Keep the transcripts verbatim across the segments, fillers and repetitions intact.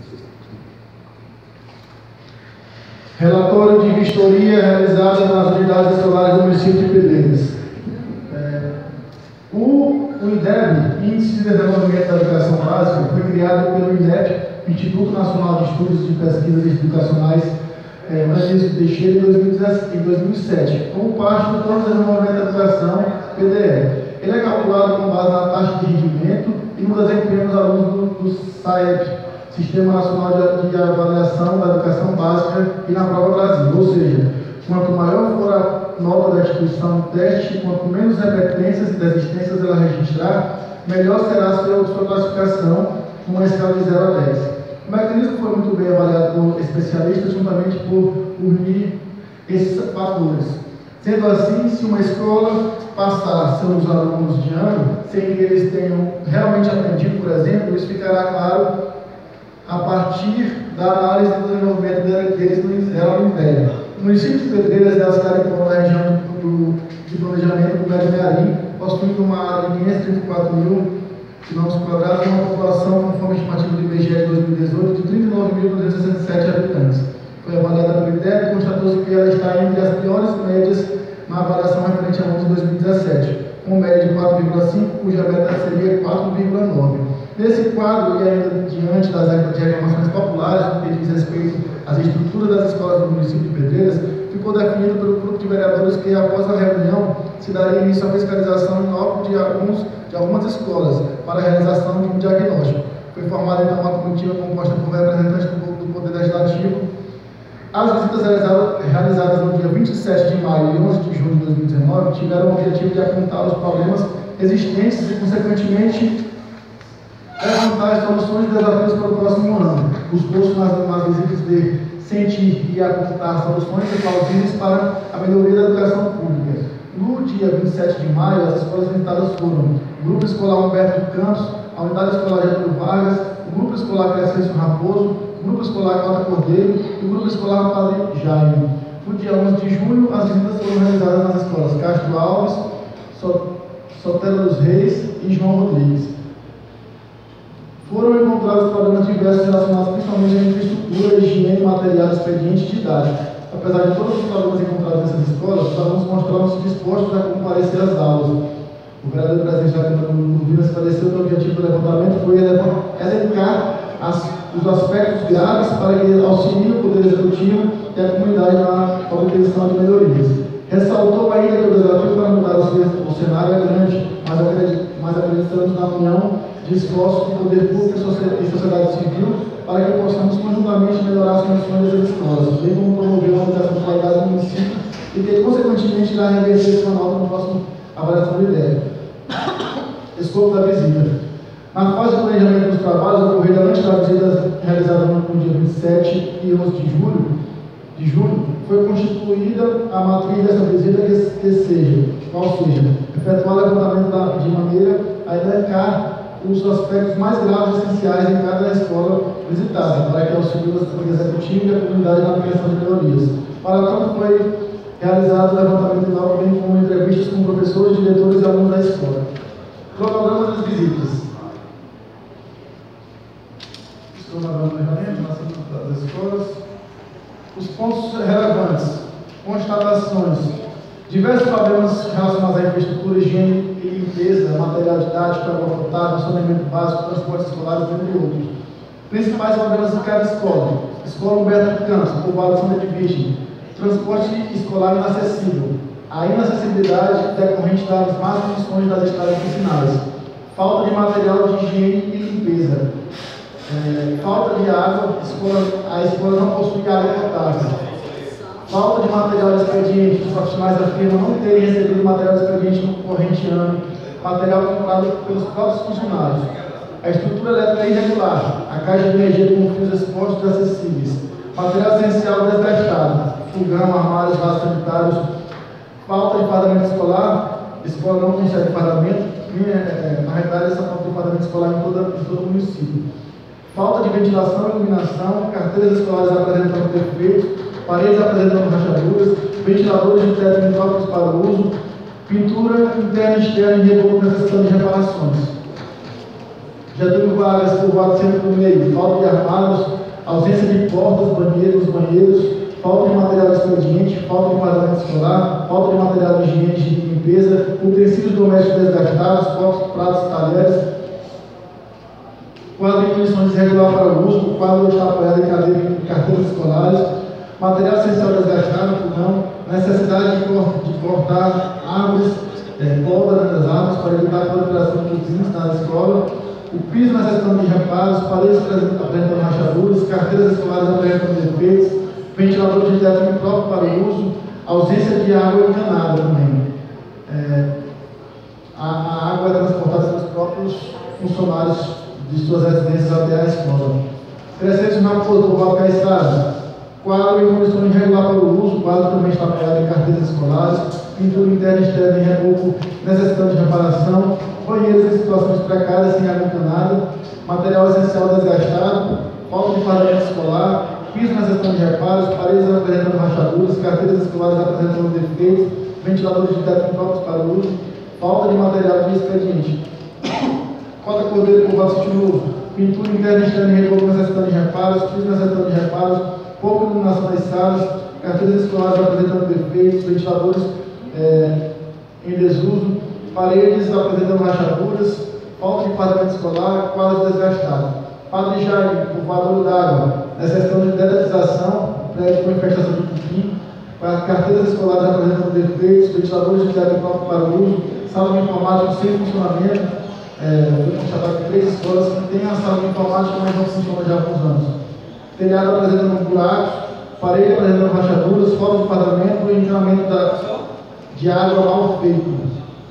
Relatório de vistoria realizada nas unidades escolares do município de Pedreiras. É, o, o IDEB, Índice de Desenvolvimento da Educação Básica, foi criado pelo INEP, Instituto Nacional de Estudos de Pesquisas Educacionais, é, Francisco Teixeira, em dois mil e sete, como parte do Plano de Desenvolvimento da Educação, P D E. Ele é calculado com base na taxa de rendimento e no desempenho dos alunos do, do SAEP, Sistema Nacional de, de Avaliação da Educação Básica, e na Prova Brasil. Ou seja, quanto maior for a nota da instituição no teste, quanto menos repetências e desistências ela registrar, melhor será a sua, sua classificação com uma escala de zero a dez. O mecanismo foi muito bem avaliado por especialistas, juntamente por unir esses fatores. Sendo assim, se uma escola passar seus alunos de ano, sem que eles tenham realmente aprendido, por exemplo, isso ficará claro a partir da análise do desenvolvimento deles no Zero Império. O município de Pedreiras é a cidade que na região do, de planejamento do Médio Mearim, possuindo uma área de quinhentos e trinta e quatro mil quilômetros quadrados e uma população, conforme a estimativa do I B G E de dois mil e dezoito, de trinta e nove mil duzentos e sessenta e sete habitantes. Foi avaliada pelo IDEB e constatou-se que ela está entre as piores médias na avaliação referente ao ano de dois mil e dezessete, com média de quatro vírgula cinco, cuja meta seria quatro vírgula nove. Nesse quadro, e ainda diante das reclamações populares, no que diz respeito às estruturas das escolas do município de Pedreiras, ficou definido pelo grupo de vereadores que, após a reunião, se daria início à fiscalização em loco de, alguns, de algumas escolas para a realização de um diagnóstico. Foi formada, então, uma comitiva composta por representantes do, do Poder Legislativo. As visitas realizadas, realizadas no dia vinte e sete de maio e onze de junho de dois mil e dezenove tiveram o objetivo de apontar os problemas existentes e, consequentemente, levantar as soluções e desafios para o próximo ano. Os cursos nas, nas visitas de sentir e apontar soluções plausíveis para a melhoria da educação pública. No dia vinte e sete de maio, as escolas visitadas foram o Grupo Escolar Humberto Campos, a Unidade Escolar Getúlio Vargas, o Grupo Escolar Crescêncio Raposo, o Grupo Escolar Cota Cordeiro e o Grupo Escolar Padre Jaime. No dia onze de junho, as visitas foram realizadas nas escolas Castro Alves, Sotero dos Reis e João Rodrigues. Foram encontrados problemas diversos relacionados principalmente à infraestrutura, higiene, material, expediente e didática. Apesar de todos os problemas encontrados nessas escolas, os alunos mostraram-se dispostos a comparecer às aulas. O vereador presidente da Câmara do Vila esclareceu que o objetivo do levantamento foi elencar as, os aspectos graves para que auxilie o Poder Executivo e a comunidade na obtenção de melhorias. Ressaltou ainda que o desafio para mudar o cenário é grande, mas, acredit, mas acreditamos na união de esforços do poder público e sociedade civil para que possamos conjuntamente melhorar as condições das escolas, bem como promover uma educação de qualidade no município e que, consequentemente, irá reverter esse manual no próximo avaliação do IDEB. Escopo da visita. Na fase de planejamento dos trabalhos, ocorrida antes da visita realizada no dia vinte e sete e onze de julho, de junho, foi constituída a matriz dessa visita que, que seja, qual seja, efetuar o levantamento da, de maneira a elencar os aspectos mais graves e essenciais em cada escola visitada, para que auxilie o executivo e a comunidade na aplicação de melhorias. Para tanto, foi realizado o levantamento logo, bem como entrevistas com professores, diretores e alunos da escola. Cronograma das visitas. Cronograma do planejamento das escolas. Os pontos relevantes. Constatações. Diversos problemas relacionados à infraestrutura, higiene e limpeza, material didático, água potável, saneamento básico, transportes escolares, entre outros. Principais problemas de cada escola. Escola Humberto Campos, povoado de Santa Virgem. Transporte escolar inacessível. A inacessibilidade decorrente das más condições das estradas vicinais. Falta de material de higiene e limpeza. É, falta de água, escola, a escola não possui água potável. Falta de material de expediente, os profissionais afirmam não terem recebido material de expediente no corrente ano, material comprado pelos próprios funcionários. A estrutura elétrica é irregular, a caixa de energia com fios expostos e acessíveis. Material essencial desgastado, fogão, armários, vasos sanitários. Falta de fardamento escolar, a escola não consegue fardamento, é, na realidade essa falta de fardamento escolar em, toda, em todo o município. Falta de ventilação e iluminação, carteiras escolares apresentando defeitos, paredes apresentando rachaduras, ventiladores de teto impróprios para o uso, pintura interna e externa e reboco necessitando de reparações. Getúlio Vargas, povoado Centro do Meio, falta de armários, ausência de portas, banheiros, banheiros, falta de material de expediente, falta de enquadramento escolar, falta de material de higiene e de limpeza, utensílios domésticos desgastados, copos, pratos, talheres, quadro de condições irregulares para o uso, quadro de apoiado em cadeira e carteiras escolares, material essencial desgastado, não, necessidade de, cor, de cortar árvores, é, poda das árvores para evitar a proliferação de vizinhos na escola, o piso necessitando de reparos, paredes apresentando rachaduras, carteiras escolares apresentando defeitos, ventilador de teto impróprio para o uso, ausência de água encanada também. É, a, a água é transportada pelos próprios funcionários de suas residências até a escola. Crescentes Raposo, povoado Caiçara, quadro em condições irregulares para o uso, o quadro também está apoiado em carteiras escolares, pintura interna e externa em reboco necessitando de reparação, banheiros em situações precárias sem água encanada, material essencial desgastado, falta de fardamento escolar, piso necessitando de reparos, paredes apresentando rachaduras, carteiras escolares apresentando defeitos, ventiladores de teto impróprios para o uso, falta de material de expediente. Cota Cordeiro, povoado Sítio Novo, pintura interna e externa em reboco necessitando de reparos, piso necessitando de reparos, pouca iluminação das salas, carteiras escolares apresentando defeitos, ventiladores é, em desuso, paredes apresentando rachaduras, falta de fardamento escolar, quadros desgastados. Padre Jaime, povoador d'água, necessitando de dedetização, prédio com infestação de cupim, carteiras escolares apresentando defeitos, ventiladores de teto próprio para o uso, sala de informática sem funcionamento. É, eu vou constatar que três escolas que têm a sala de informática, mas não funciona já há alguns anos. Telhado apresentando buracos, parede apresentando rachaduras, falta de fardamento e encanamento da, de água mal feito.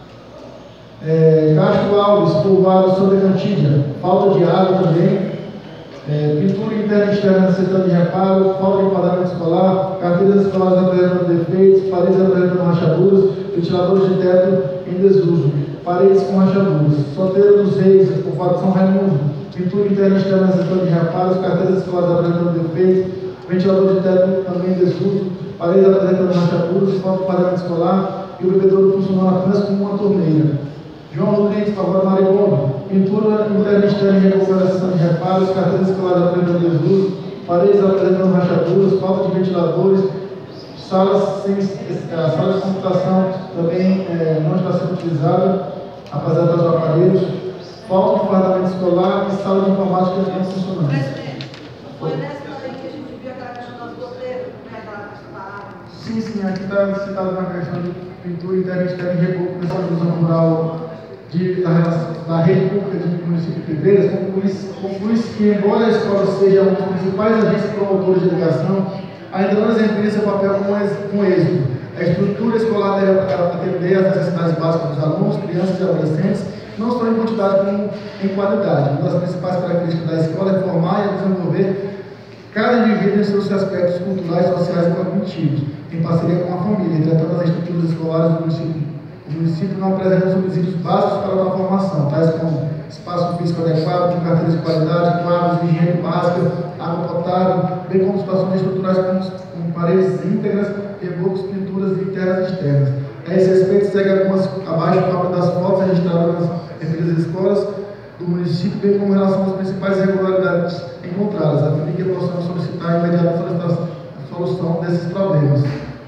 É, Castro Alves, povoado Santa Cantídia, falta de água também. É, pintura interna e externa necessitando de reparo, falta de enquadramento escolar, carteiras escolares apresentando defeitos, paredes apresentando rachaduras, ventiladores de teto em desuso, paredes com rachaduras. Soteiro dos Reis, povoado São Raimundo, pintura interna e externa necessitando de reparos, carteiras escolares apresentando defeitos, ventilador de teto também em desuso, paredes apresentando rachaduras, falta de enquadramento escolar e o bebedouro funcionando apenas como uma torneira. João Rodrigues, povoado Maribondo, pintura interna e externa em recuperação de reparos, carteiras escolares apresentando desuso, paredes apresentando rachaduras, falta de ventiladores, salas sem, a sala de computação também é, não está sendo utilizada, apesar dos aparelhos, falta de fardamento escolar e sala de informática não funcionando. Presidente, foi nessa também que a gente viu aquela questão das goteiras, né, aquela questão da água. Sim, sim, aqui está citado na questão de pintura interna e externa em reboco dessa inclusão rural de, da, da rede pública de município de Pedreiras, conclui-se que, embora a escola seja um dos principais agentes promotores de educação, ainda não desempenha seu papel com êxito. A estrutura escolar deve atender às necessidades básicas dos alunos, crianças e adolescentes, não só em quantidade como em qualidade. Uma das principais características da escola é formar e desenvolver cada indivíduo em seus aspectos culturais, sociais e cognitivos, em parceria com a família. Entretanto, as estruturas escolares do município O município não apresenta subsídios básicos para a formação, tais como espaço físico adequado, com carteiras de qualidade, quadros de higiene básica, água potável, bem como situações estruturais como, como paredes íntegras, rebocos, pinturas internas e externas. A esse respeito, segue algumas abaixo a cópia das fotos registradas nas referidas escolas do município, bem como em relação às principais irregularidades encontradas, a fim de que possamos solicitar a imediata solução desses problemas.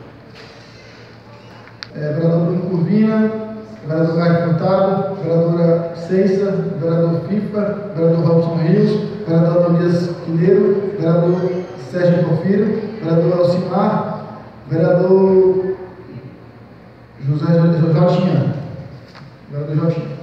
É, vereador Bruno Curvina, vereador Gaio Furtado, vereadora Ceissa, vereador FIFA, vereador Robson Rios, vereador Ananias Quineiro, vereador Sérgio Porfírio, vereador Alcimar, vereador José Jotinha, vereador Jotinha.